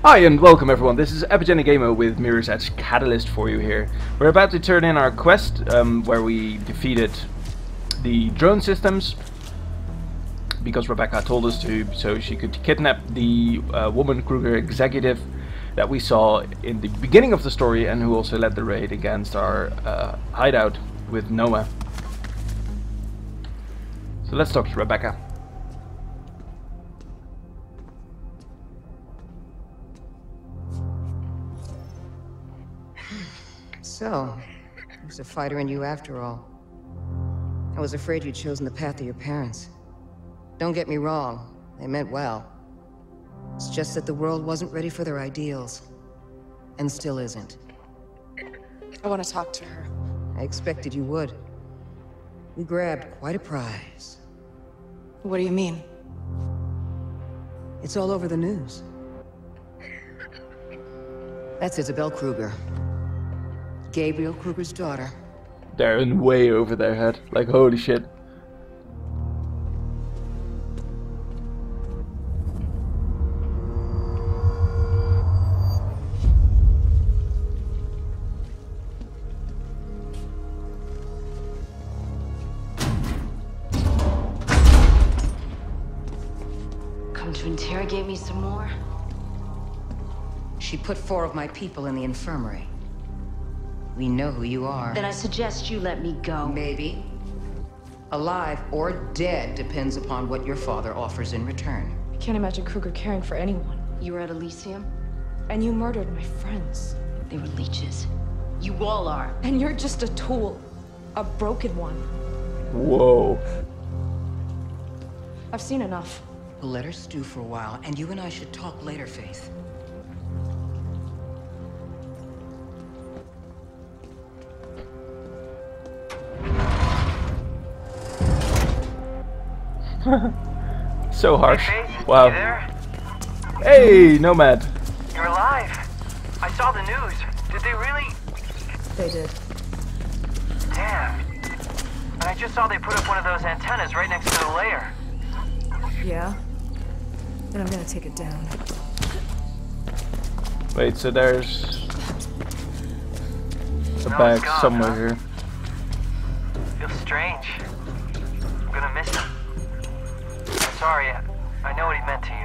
Hi and welcome everyone, this is Epigenic Gamer with Mirror's Edge Catalyst for you here. We're about to turn in our quest where we defeated the drone systems because Rebecca told us to, so she could kidnap the woman Kruger executive that we saw in the beginning of the story and who also led the raid against our hideout with Noah. So let's talk to Rebecca. So, there's a fighter in you after all. I was afraid you'd chosen the path of your parents. Don't get me wrong, they meant well. It's just that the world wasn't ready for their ideals. And still isn't. I want to talk to her. I expected you would. We grabbed quite a prize. What do you mean? It's all over the news. That's Isabel Kruger. Gabriel Kruger's daughter. They're in way over their head, like holy shit. Come to interrogate me some more? She put 4 of my people in the infirmary. We know who you are. Then I suggest you let me go. Maybe. Alive or dead depends upon what your father offers in return. I can't imagine Kruger caring for anyone. You were at Elysium? And you murdered my friends. They were leeches. You all are. And you're just a tool. A broken one. Whoa. I've seen enough. We'll let her stew for a while, and you and I should talk later, Faith. So harsh. Hey, Faith, wow. you there? Hey, Nomad. You're alive. I saw the news. Did they really? They did. Damn. And I just saw they put up one of those antennas right next to the lair. Yeah? Then I'm gonna take it down. Wait, so there's a No, bag it's gone, somewhere huh? here. Feels strange. I'm gonna miss him. I'm sorry. I know what he meant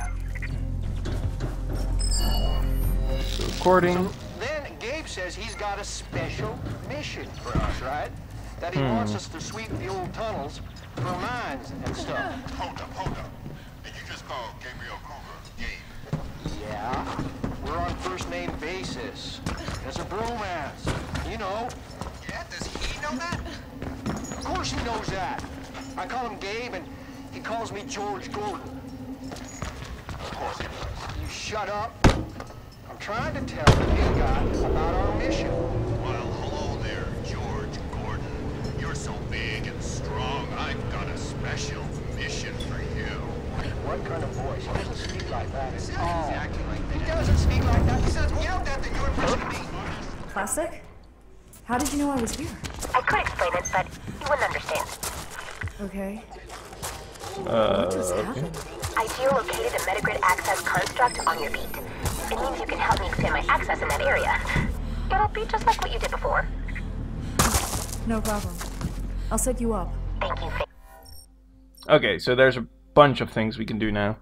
to you. Recording. Then Gabe says he's got a special mission for us, right? That he wants us to sweep the old tunnels for mines and stuff. Hold up. And you just called Gabriel Kruger Gabe. Yeah, we're on first name basis. It's a bromance, you know. Yeah, does he know that? Of course he knows that. I call him Gabe and he calls me George Gordon. Of course he does. You shut up. I'm trying to tell the big guy about our mission. Well, hello there, George Gordon. You're so big and strong. I've got a special mission for you. What kind of voice? He doesn't speak like that at all. Exactly like He that. doesn't speak like that. He says, you know that you're pushing me. Classic? How did you know I was here? I could explain it, but you wouldn't understand. Okay. What just happened? I geolocated a Metagrid access construct on your beat. It means you can help me expand my access in that area. It'll be just like what you did before. No problem. I'll set you up. Thank you, Faith. Okay, so there's a bunch of things we can do now.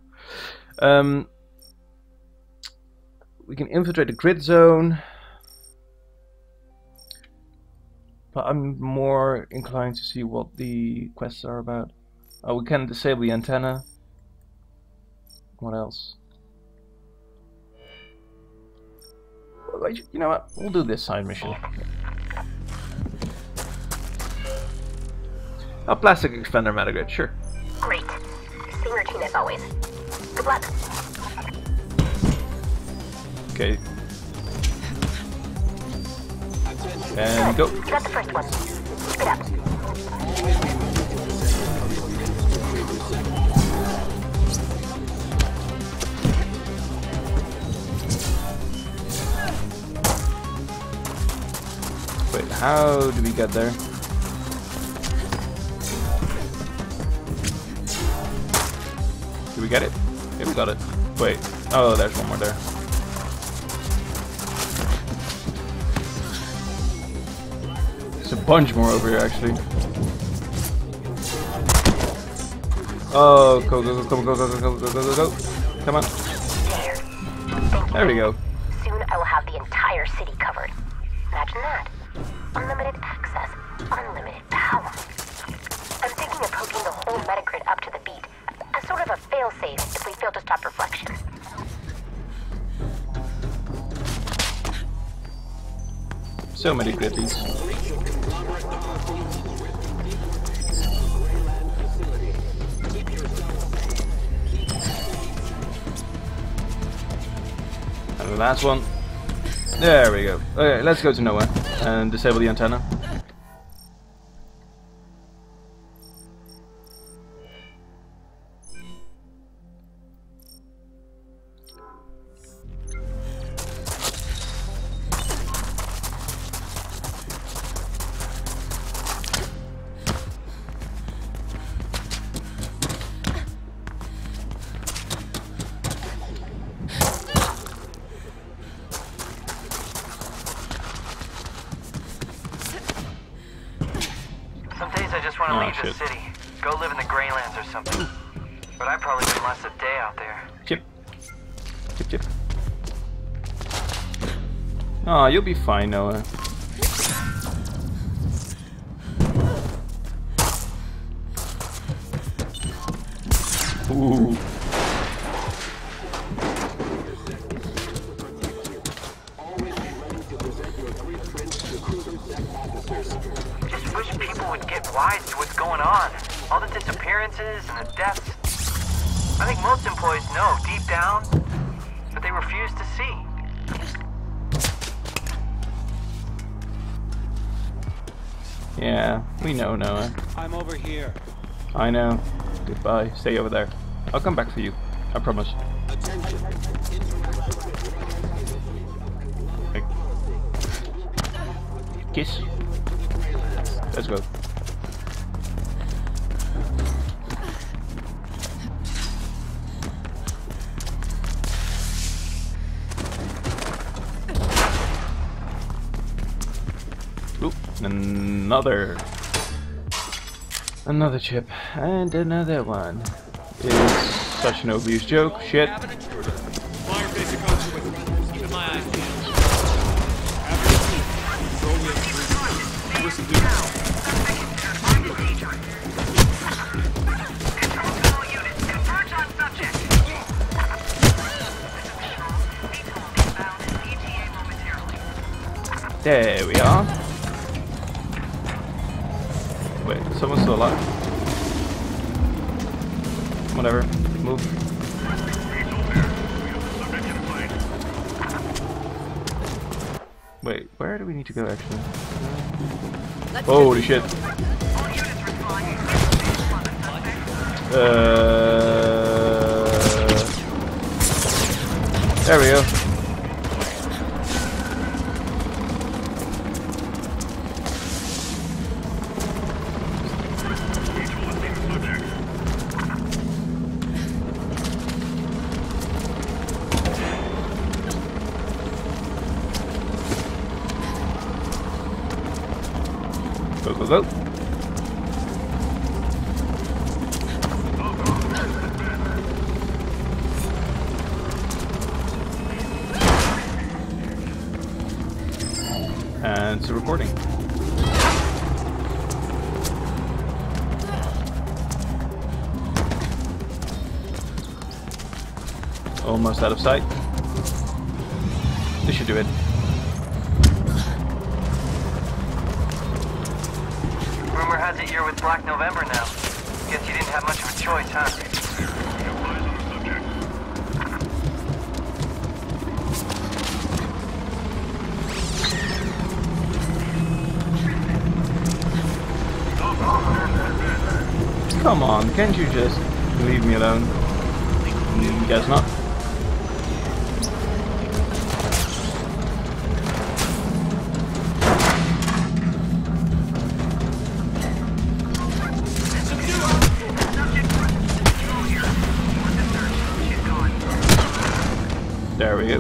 We can infiltrate the grid zone. But I'm more inclined to see what the quests are about. We can disable the antenna. What else? You know what? We'll do this side mission. A plastic expander Metagrid, sure. Great. Same routine as always. Good luck. Okay. And go. You got the first one. Keep it up. Wait, how do we get there? Do we get it? Yeah, we got it. Wait. Oh, there's one more there. There's a bunch more over here, actually. Oh, go, go, go, go, go, go, go, go, go, go, go. Come on. There we go. Soon I will have the entire city covered. Imagine that. Unlimited access, unlimited power. I'm thinking of hooking the whole metagrid up to the beat, as sort of a fail-safe if we fail to stop reflection. So many griddies. And the last one. There we go. Okay, let's go to Noah and disable the antenna. Some days I just want to leave the city, go live in the Greylands or something. But I probably wouldn't last a day out there. Chip. Chip, chip. Aw, you'll be fine, Noah. Ooh. Just wish people would get wise to what's going on. All the disappearances and the deaths. I think most employees know deep down, but they refuse to see. Yeah, we know, Noah. I'm over here. I know. Goodbye. Stay over there. I'll come back for you. I promise. Okay. Kiss. Let's go. Oop, another chip, and another one. It's such an obvious joke. Shit. There we are. Wait, someone's still alive. Whatever, move. Wait, where do we need to go actually? Holy shit. There we go. Go, go, go. And it's recording. Almost out of sight. This should do it. Rumor has it you're with Black November now. Guess you didn't have much of a choice, huh? Come on, can't you just leave me alone? Guess not. There we go.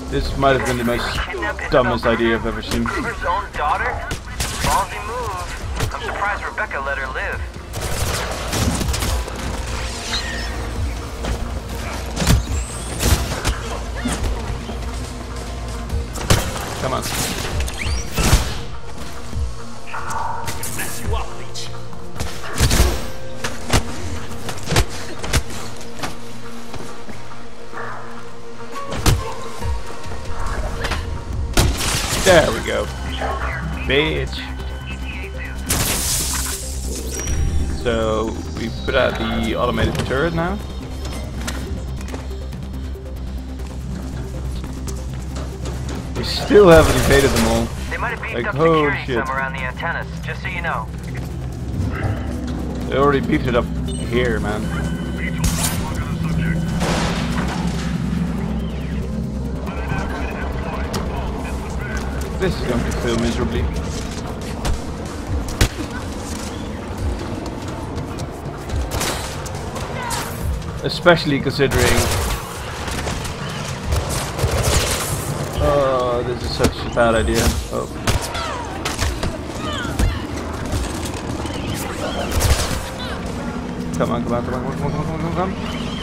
This might have been the most dumbest idea I've ever seen. Kruger's own daughter? Ballsy move. I'm surprised Rebecca let her live. Come on. Mess you up, leech. There we go. Bitch. So we put out the automated turret now. We still haven't evaded them all. They might have beefed Like, up oh security shit. some around the antennas, just so you know. They already beefed it up here, man. This is going to fail miserably. Especially considering... Oh, this is such a bad idea. Oh. Come on, come on, come on, come on, come on, come on, come on.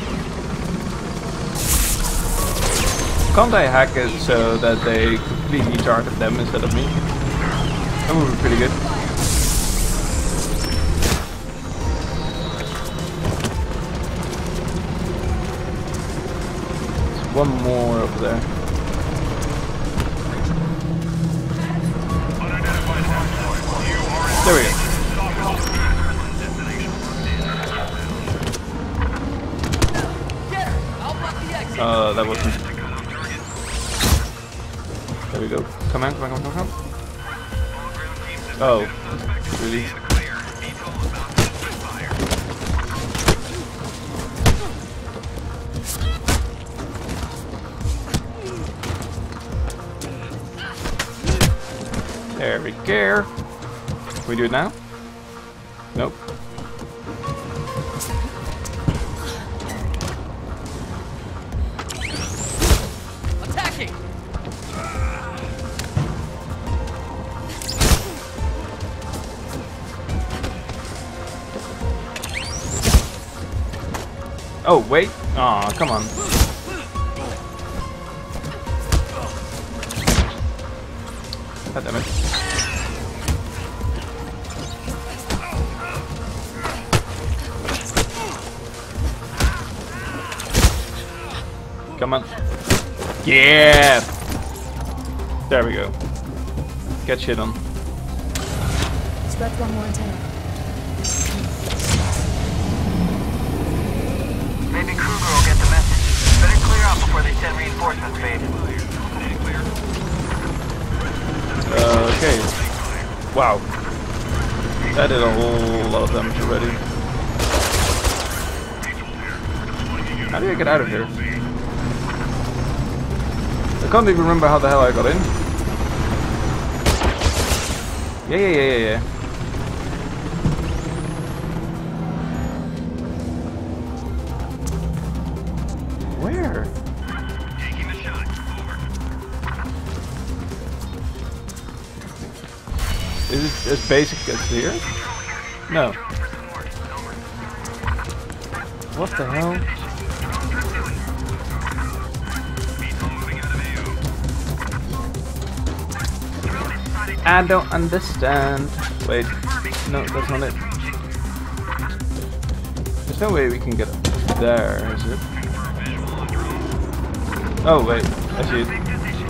Can't I hack it so that they completely target them instead of me? That would be pretty good. There's one more over there. There we go. That wasn't. There we go. Come on, come on, come on, come on. Oh, really? There we go. Can we do it now? Nope. Attacking! Oh, wait. Aw, come on. God damn it. Come on. Yeah! There we go. Get shit on. Spread one more antenna. Maybe Kruger will get the message. Better clear out before they send reinforcements, babe. Okay. Wow. That did a whole lot of damage already. How do I get out of here? I can't even remember how the hell I got in. Yeah. Where? Taking the shot. Over. Is it as basic as here? No. What the hell? I don't understand. Wait, no, that's not it. There's no way we can get up there, is it? Oh wait, I see it.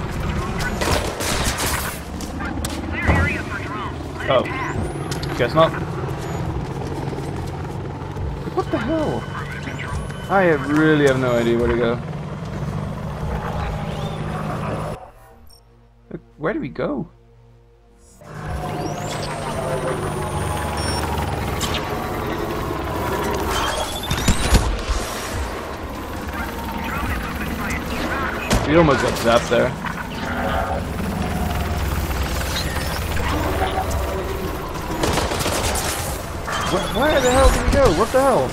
Oh, guess not. What the hell? I really have no idea where to go. Look, where do we go? We almost got zapped there. Where the hell did we go? What the hell?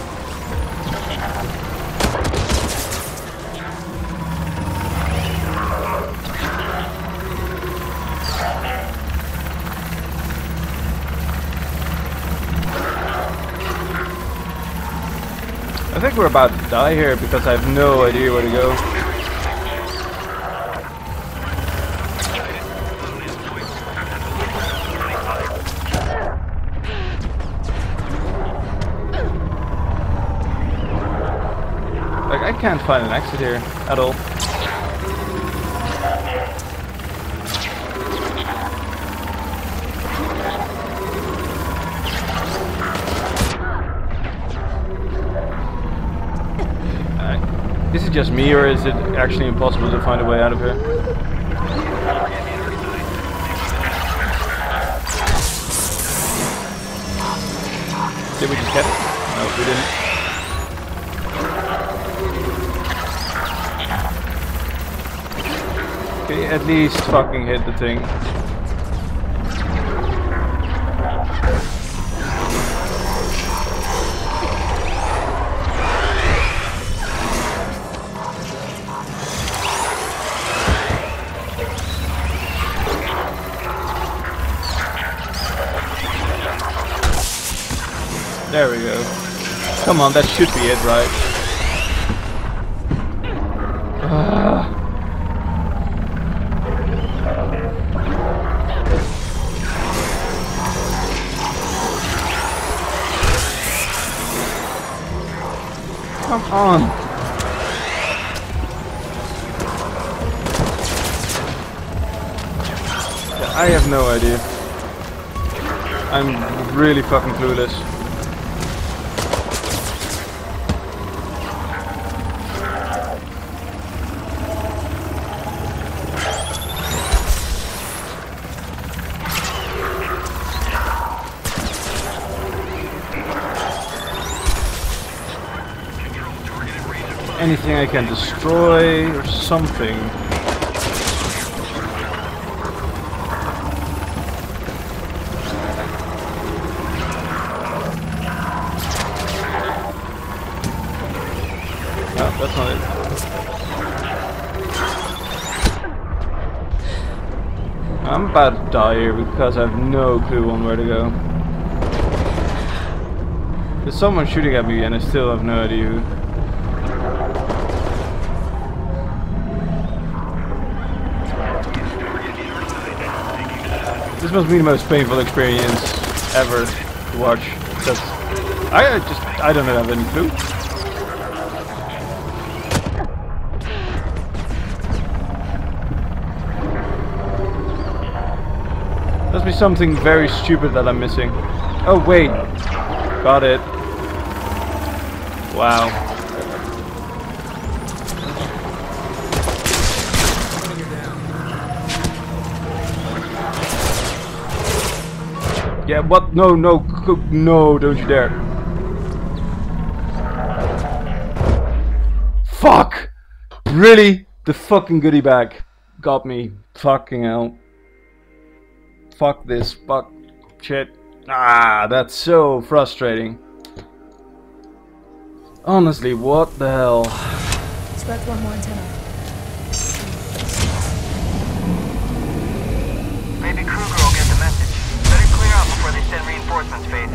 think we're about to die here because I have no idea where to go. Like, I can't find an exit here at all. This is just me, or is it actually impossible to find a way out of here? Did we just get it? No, we didn't. Okay, at least fucking hit the thing. There we go. Come on, that should be it, right? Come on. I have no idea. I'm really fucking clueless. Anything I can destroy or something. No, that's not it. I'm about to die here because I have no clue on where to go. There's someone shooting at me and I still have no idea who. This must be the most painful experience ever to watch. Because I don't have any clue. Must be something very stupid that I'm missing. Oh wait, got it. Wow. Yeah, what? No, no, no, don't you dare. Fuck! Really? The fucking goodie bag got me. Fucking hell. Fuck this. Fuck. Shit. Ah, that's so frustrating. Honestly, what the hell? Expect one more antenna. Maybe Kruger will get the message. Better clear out before they send reinforcements, Faith.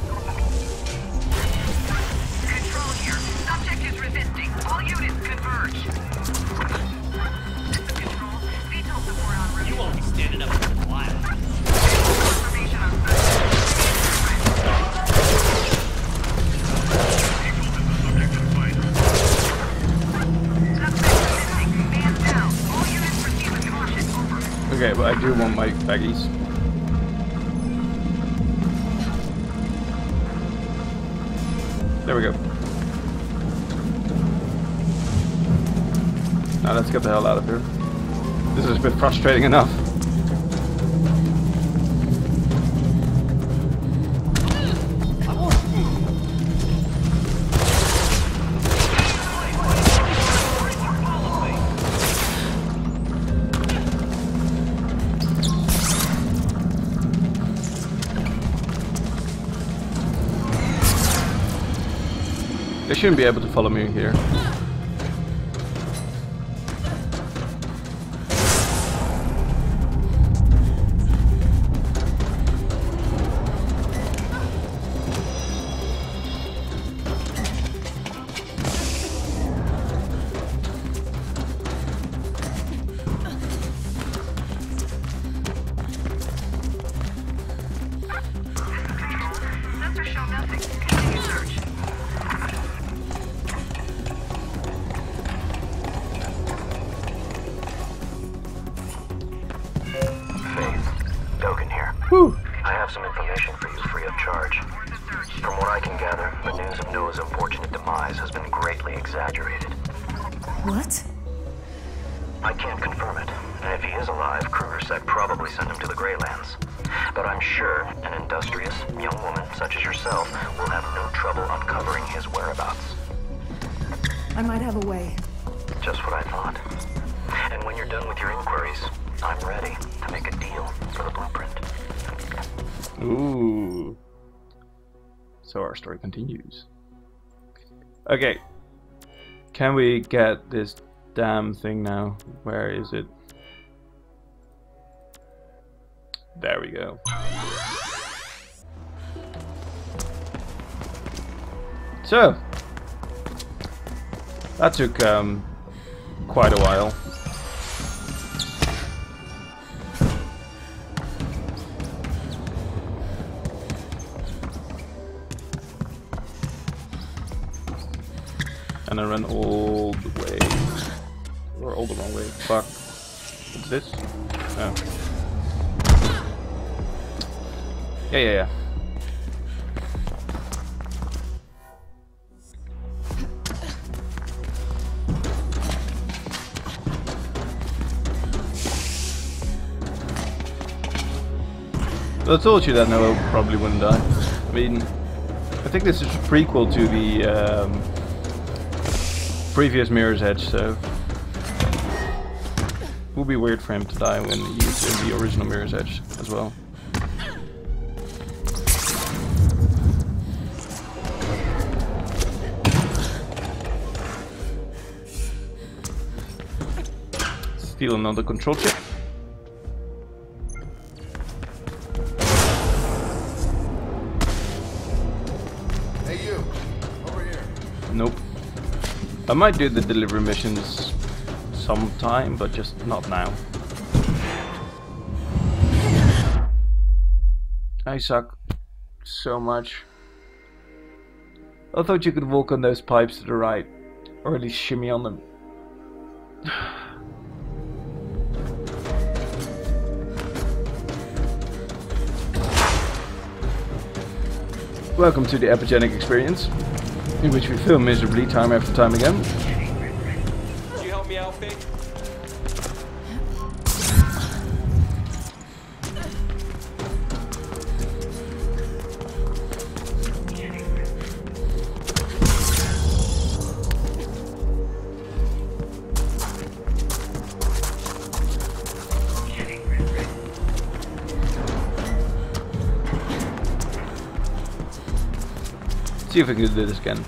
Control here. Subject is resisting. All units converge. System control. VTOL support en route. You won't be standing up for a while. Information on Okay, but I do want my baggies. There we go. Now let's get the hell out of here. This is a bit frustrating enough. They shouldn't be able to follow me here. From what I can gather, the news of Noah's unfortunate demise has been greatly exaggerated. What? I can't confirm it, and if he is alive, Kruger probably sent him to the Greylands. But I'm sure an industrious young woman such as yourself will have no trouble uncovering his whereabouts. I might have a way. Just what I thought. And when you're done with your inquiries, I'm ready to make a deal for the blueprint. Ooh. So our story continues. Okay. Can we get this damn thing now? Where is it? There we go. So that took quite a while. And I ran all the way, or all the wrong way. Fuck. What's this? Oh. Yeah. Well, I told you that Noah probably wouldn't die. I mean, I think this is a prequel to the previous Mirror's Edge, so it would be weird for him to die when he's in the original Mirror's Edge as well. Steal another control chip. Hey you, over here. Nope. I might do the delivery missions sometime, but just not now. I suck so much. I thought you could walk on those pipes to the right, or at least shimmy on them. Welcome to the Epigenic experience, in which we fail miserably time after time again. Can you help me out, Fig? See if we can do this again.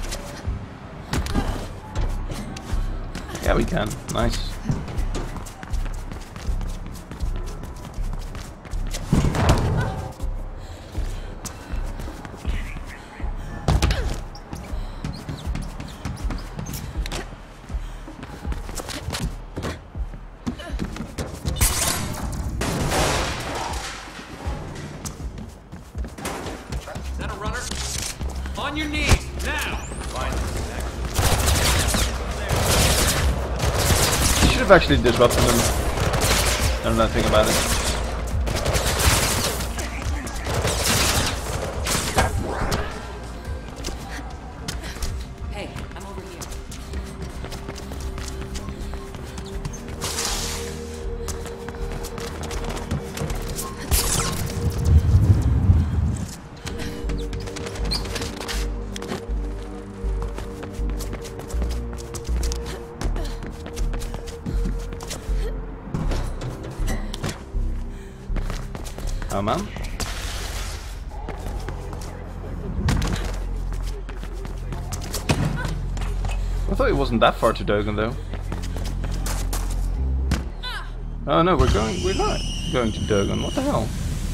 Yeah, we can. Nice. Is that a runner? On your knees, now! You should have actually disrupted them. I don't know nothing about it. Hey, I'm over here. Oh man. I thought it wasn't that far to Dogen though. Oh no, we're not going to Dogen. What the hell?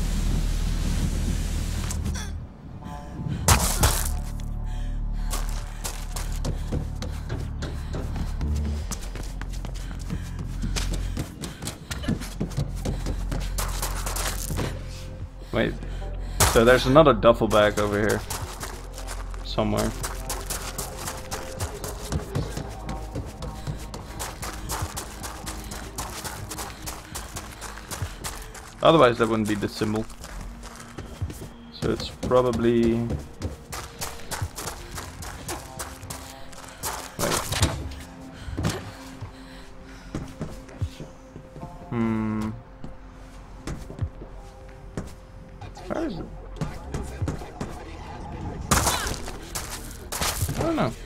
Wait, so there's another duffel bag over here somewhere. Otherwise that wouldn't be the symbol. So it's probably Where is it? I don't know.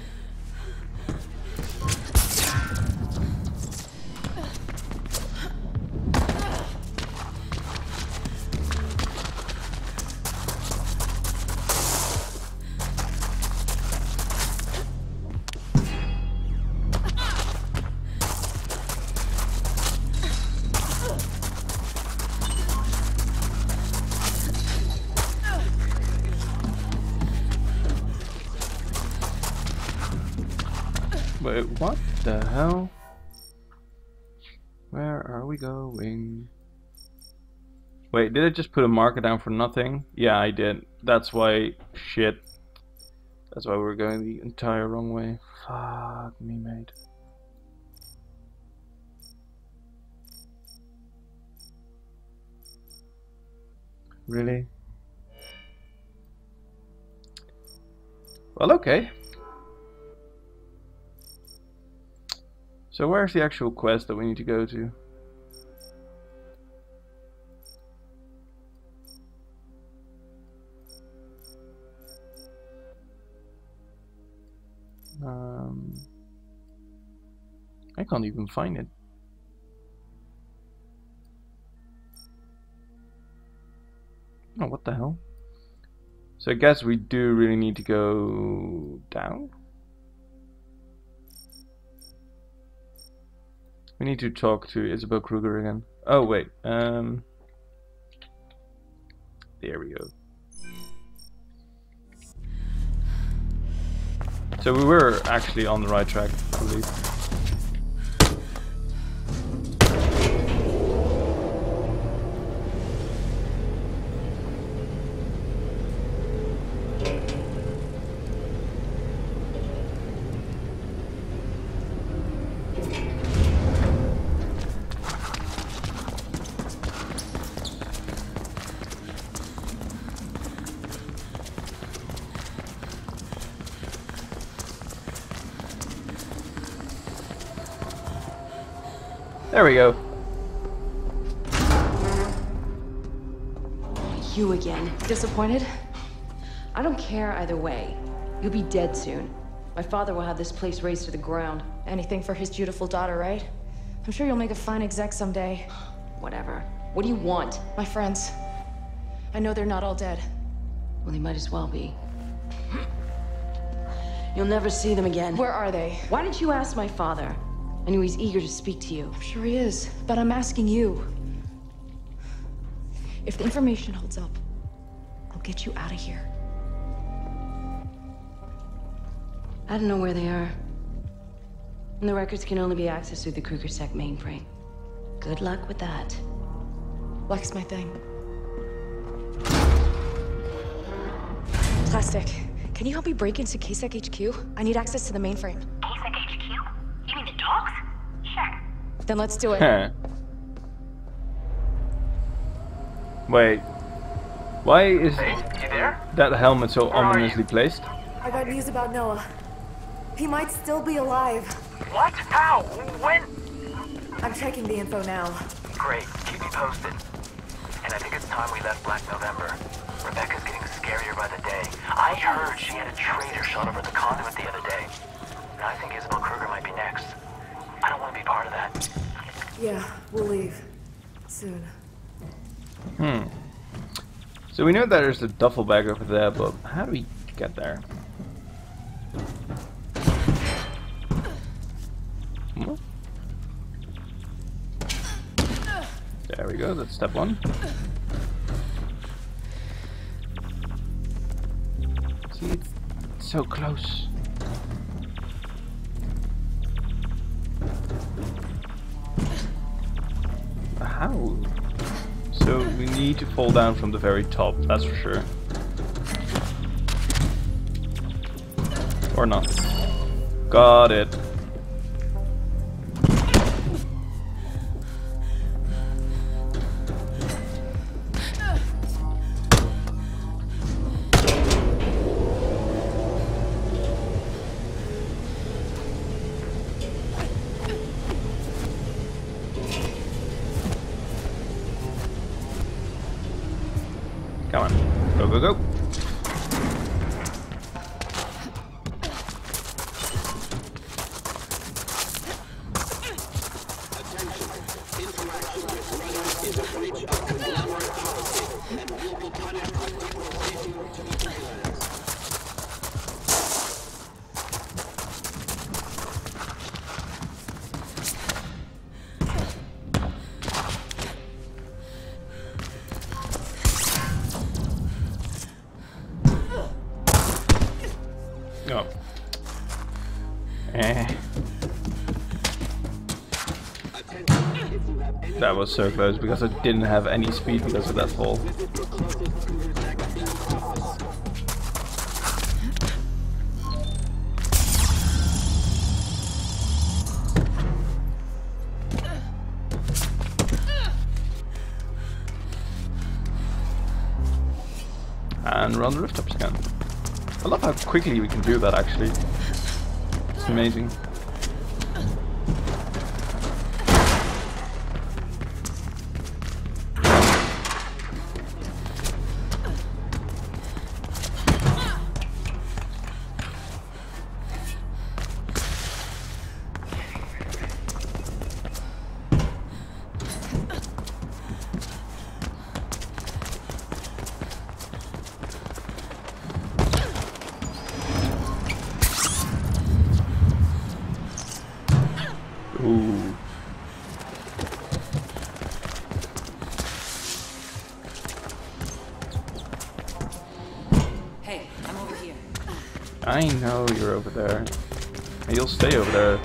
Wait, what the hell? Where are we going? Wait, did I just put a marker down for nothing? Yeah, I did. That's why... Shit. That's why we're going the entire wrong way. Fuck me, mate. Really? Well, okay. So where's the actual quest that we need to go to? I can't even find it. Oh, what the hell? So I guess we do really need to go down? We need to talk to Isabel Kruger again. Oh wait, there we go. So we were actually on the right track, I believe. There we go. You again. Disappointed? I don't care either way. You'll be dead soon. My father will have this place razed to the ground. Anything for his beautiful daughter, right? I'm sure you'll make a fine exec someday. Whatever. What do you want? My friends. I know they're not all dead. Well, they might as well be. You'll never see them again. Where are they? Why didn't you ask my father? I knew he's eager to speak to you. I'm sure he is, but I'm asking you. If the information holds up, I'll get you out of here. I don't know where they are. And the records can only be accessed through the KrugerSec mainframe. Good luck with that. Luck's my thing. Plastic, can you help me break into KSEC HQ? I need access to the mainframe. KSEC HQ? You mean the dogs? Sure. Then let's do it. Wait. Why is Hey, you there? that helmet so Where are ominously you? placed? I got news about Noah. He might still be alive. What? How? When? I'm checking the info now. Great. Keep me posted. And I think it's time we left Black November. Rebecca's getting scarier by the day. I heard she had a traitor shot over the conduit the other day. And I think Isabel Kruger might be next. I don't want to be part of that. Yeah, we'll leave. Soon. So we know that there's a duffel bag over there, but how do we get there? There we go, that's step one. See, it's so close. How? So we need to fall down from the very top, that's for sure. Or not. Got it. Come on. Go, go, go. Oh. That was so close because I didn't have any speed because of that fall. And we're on the rooftops again. I love how quickly we can do that actually. It's amazing. Ooh. Hey, I'm over here. I know you're over there. And you'll stay over there.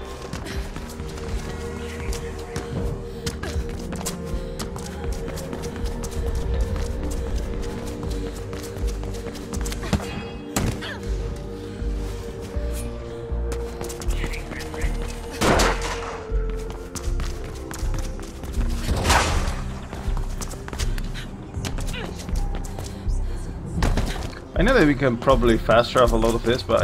I know that we can probably fast travel a lot of this, but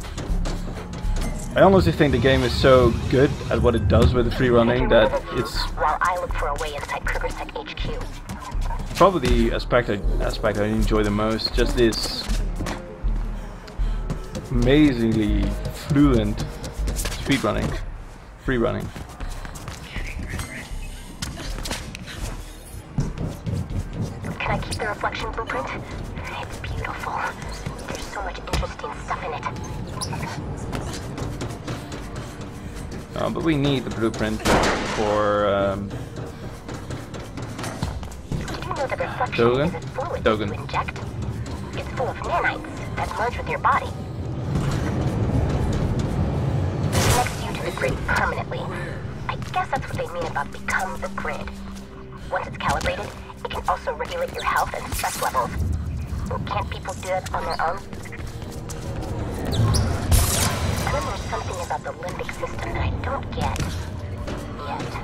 I honestly think the game is so good at what it does with the free running that it's while I look for a way inside KrugerSec HQ. probably the aspect I enjoy the most. Just this amazingly fluent speed running, free running. Can I keep the reflection blueprint? It's beautiful. There's so much interesting stuff in it. But we need the blueprint for Did you know that reflection is a fluid Dogen. you inject? It's full of nanites that merge with your body. It connects you to the grid permanently. I guess that's what they mean about become the grid. Once it's calibrated, it can also regulate your health and stress levels. Can't people do it on their own? And then there's something about the limbic system that I don't get yet.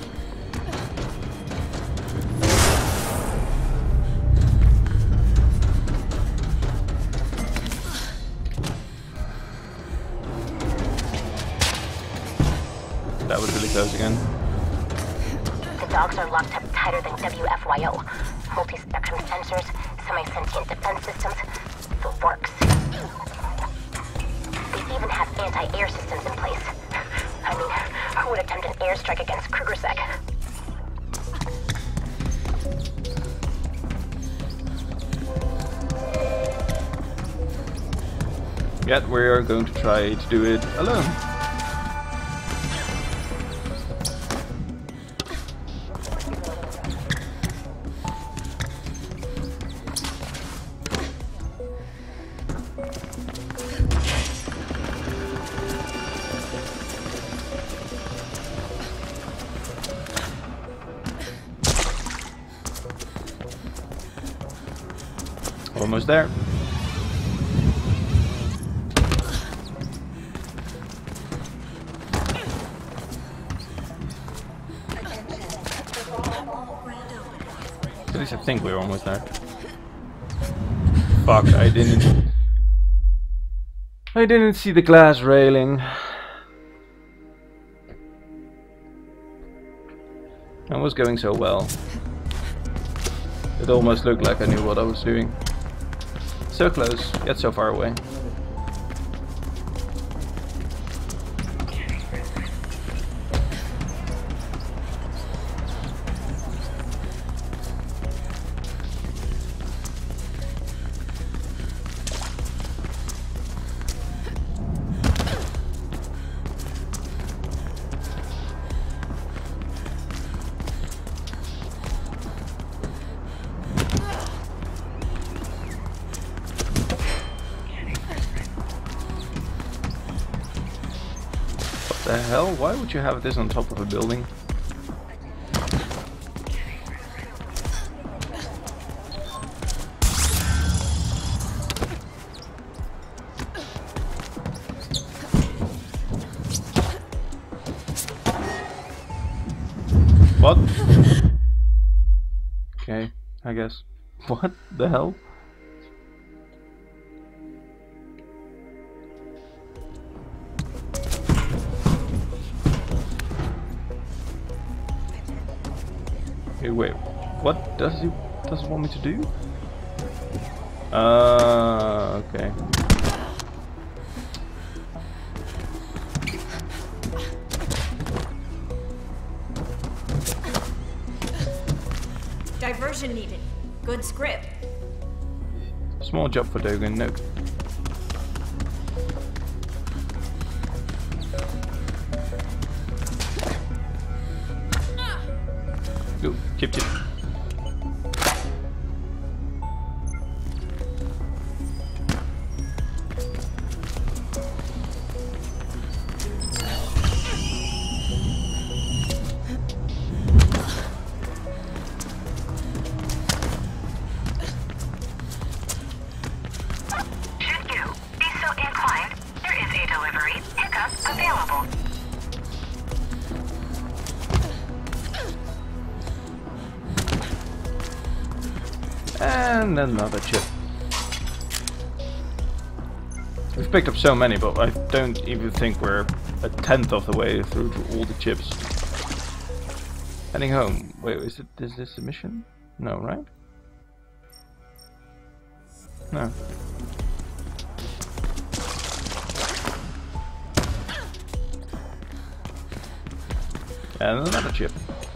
That was really close again. The dogs are locked up tighter than WFYO. Multi-spectrum sensors, semi-sentient defense systems, the works. They even have anti-air systems in place. I mean, who would attempt an airstrike against KrugerSec? Yet we are going to try to do it alone. Almost there. At least I think we're almost there. Fuck, I didn't see the glass railing. That was going so well. It almost looked like I knew what I was doing. So close, yet so far away. The hell? Why would you have this on top of a building? What? Okay, I guess. What the hell? Okay, wait. What does he want me to do? Okay. Diversion needed. Good script. Small job for Dogen, no. Go, chip. And another chip. We've picked up so many, but I don't even think we're a tenth of the way through to all the chips. Heading home. Wait, is this a mission? No, right? No. And another chip.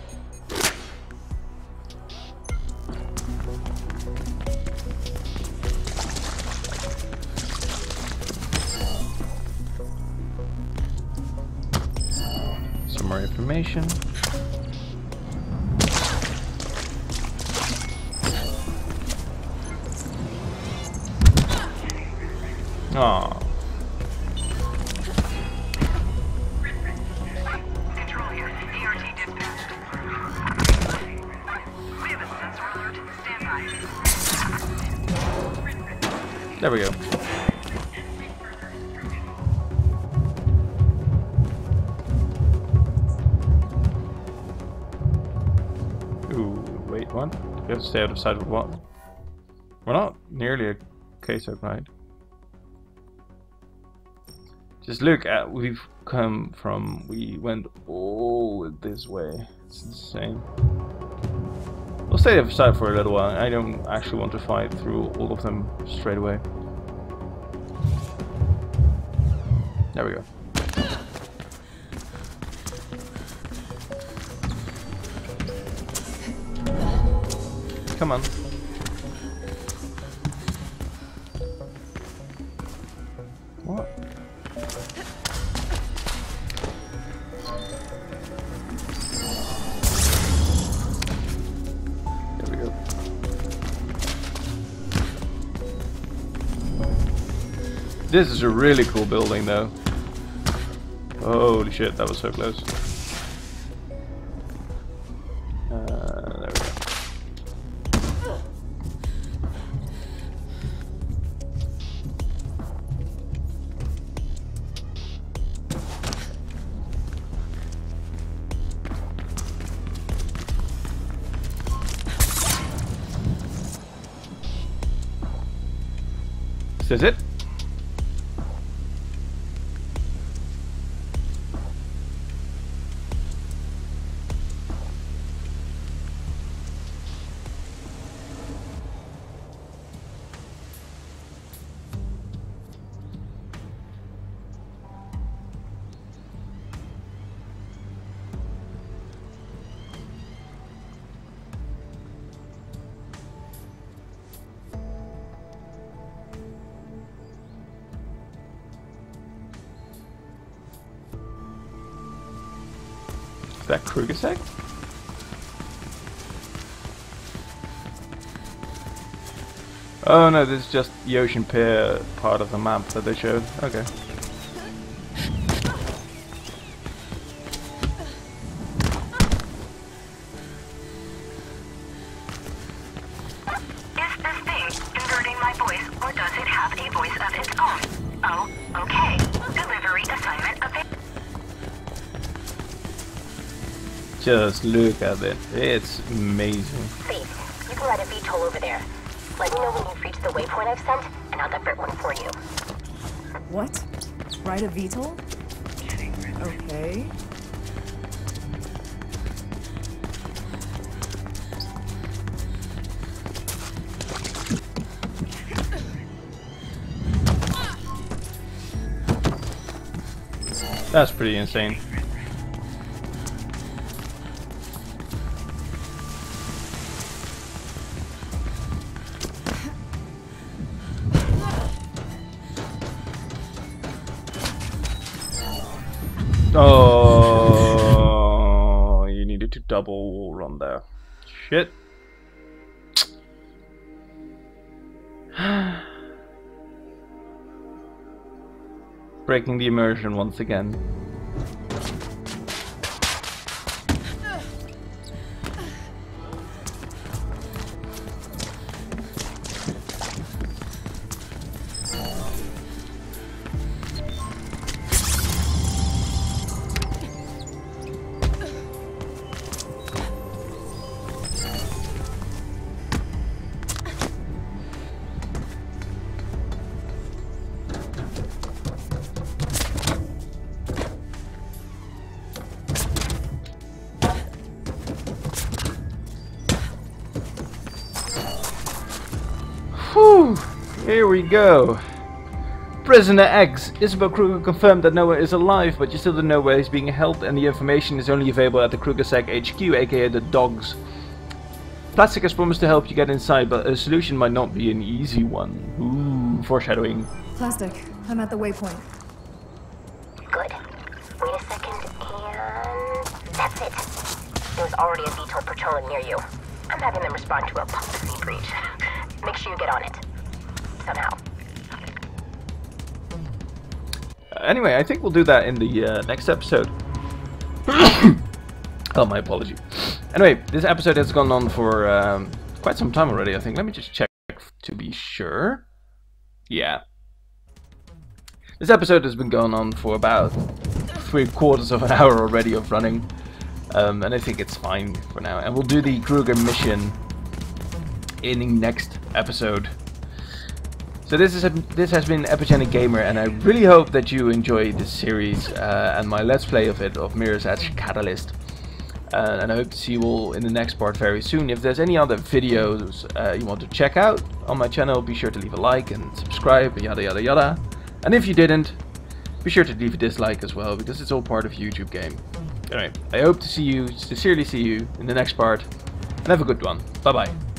Some more information. Aww. Control here. ERT dispatched. We have a sensor alert. Stand by. There we go. Ooh, wait, what? We have to stay out of sight of what? We're not nearly a Queso, right? Just look at we went all this way. It's insane. We'll stay aside for a little while. I don't actually want to fight through all of them straight away. There we go. Come on. What? This is a really cool building though. Holy shit, that was so close. There we go. Is this it? that Krugersec? Oh no, this is just the Ocean Pier part of the map that they showed. Okay. Is this thing inverting my voice, or does it have a voice of its own? Oh, okay. Delivery assignment available. Just look at it. It's amazing. Faith, you can ride a VTOL over there. Let me know when you've reached the waypoint I've sent, and I'll divert one for you. What? Ride a VTOL? Okay. That's pretty insane. Oh, you needed to double run there. Shit. Breaking the immersion once again. Whew, here we go. Prisoner X. Isabel Kruger confirmed that Noah is alive, but you still don't know where he's being held, and the information is only available at the Krugersec HQ, aka the Dogs. Plastic has promised to help you get inside, but a solution might not be an easy one. Ooh, foreshadowing. Plastic, I'm at the waypoint. Good. Wait a second, and that's it. There's already a VTOL patrolling near you. I'm having them respond to a policy breach. Make sure you get on it. Somehow. Anyway, I think we'll do that in the next episode. Oh, my apology. Anyway, this episode has gone on for quite some time already, I think. Let me just check to be sure. Yeah. This episode has been going on for about 3/4 of an hour already of running. And I think it's fine for now. And we'll do the Kruger mission in the next episode. So this has been Epigenic Gamer, and I really hope that you enjoyed this series and my let's play of it, of Mirror's Edge Catalyst. And I hope to see you all in the next part very soon. If there's any other videos you want to check out on my channel, be sure to leave a like and subscribe, yada yada yada. And if you didn't, be sure to leave a dislike as well, because it's all part of YouTube game. Anyway, I hope to see you, sincerely see you, in the next part, and have a good one. Bye bye.